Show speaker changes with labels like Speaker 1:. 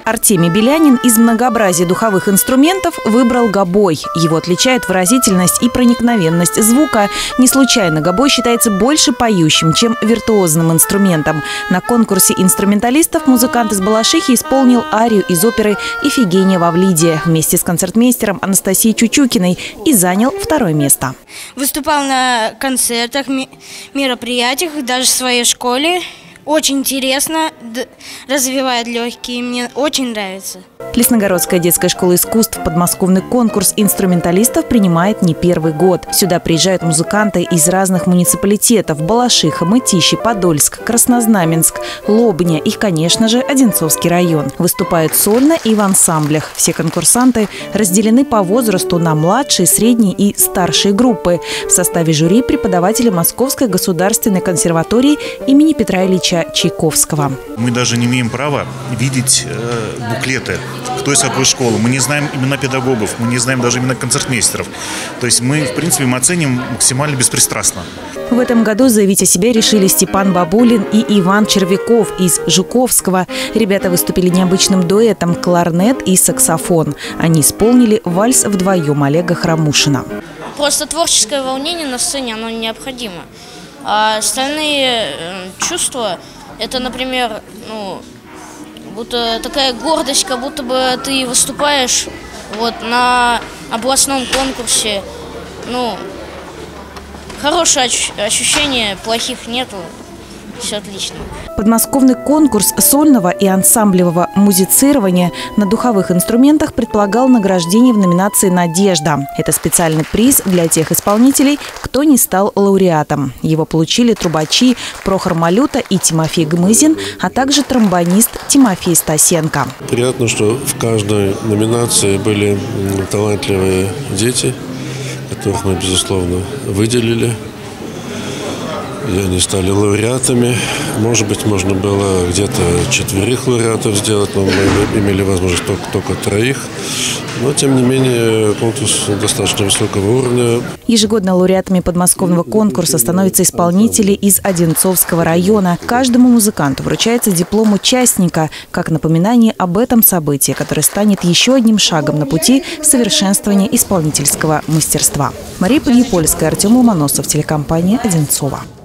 Speaker 1: Артемий Белянин из многообразия духовых инструментов выбрал гобой. Его отличает выразительность и проникновенность звука. Не случайно гобой считается больше поющим, чем виртуозным инструментом. На конкурсе инструменталистов музыкант из Балашихи исполнил арию из оперы «Ифигения в Авлиде» вместе с концертмейстером Анастасией Чучукиной и занял второе место.
Speaker 2: Выступал на концертах, мероприятиях, даже в своей школе. Очень интересно, развивает легкие, мне очень нравится.
Speaker 1: Лесногородская детская школа искусств подмосковный конкурс инструменталистов принимает не первый год. Сюда приезжают музыканты из разных муниципалитетов – Балашиха, Мытищи, Подольск, Краснознаменск, Лобня и, конечно же, Одинцовский район. Выступают сольно и в ансамблях. Все конкурсанты разделены по возрасту на младшие, средние и старшие группы. В составе жюри преподаватели Московской государственной консерватории имени Петра Ильича Чайковского.
Speaker 3: Мы даже не имеем права видеть буклеты, кто из какой школы. Мы не знаем имена педагогов, мы не знаем даже имена концертмейстеров. То есть мы, в принципе, мы оценим максимально беспристрастно.
Speaker 1: В этом году заявить о себе решили Степан Бабулин и Иван Червяков из Жуковского. Ребята выступили необычным дуэтом кларнет и саксофон. Они исполнили вальс вдвоем Олега Храмушина.
Speaker 2: Просто творческое волнение на сцене, оно необходимо. А остальные чувства, это, например, будто такая гордость, как будто бы ты выступаешь на областном конкурсе. Хорошее ощущение, плохих нету, все отлично.
Speaker 1: Подмосковный конкурс сольного и ансамблевого музицирования на духовых инструментах предполагал награждение в номинации «Надежда». Это специальный приз для тех исполнителей, кто не стал лауреатом. Его получили трубачи Прохор Малюта и Тимофей Гмызин, а также тромбонист Тимофей Стасенко.
Speaker 4: Приятно, что в каждой номинации были талантливые дети, которых мы, безусловно, выделили. И они стали лауреатами. Может быть, можно было где-то 4 лауреатов сделать, но мы имели возможность только 3. Но, тем не менее, конкурс достаточно высокого уровня.
Speaker 1: Ежегодно лауреатами подмосковного конкурса становятся исполнители из Одинцовского района. Каждому музыканту вручается диплом участника, как напоминание об этом событии, которое станет еще одним шагом на пути совершенствования исполнительского мастерства. Мария Подъепольская, Артем Ломоносов, телекомпания «Одинцова».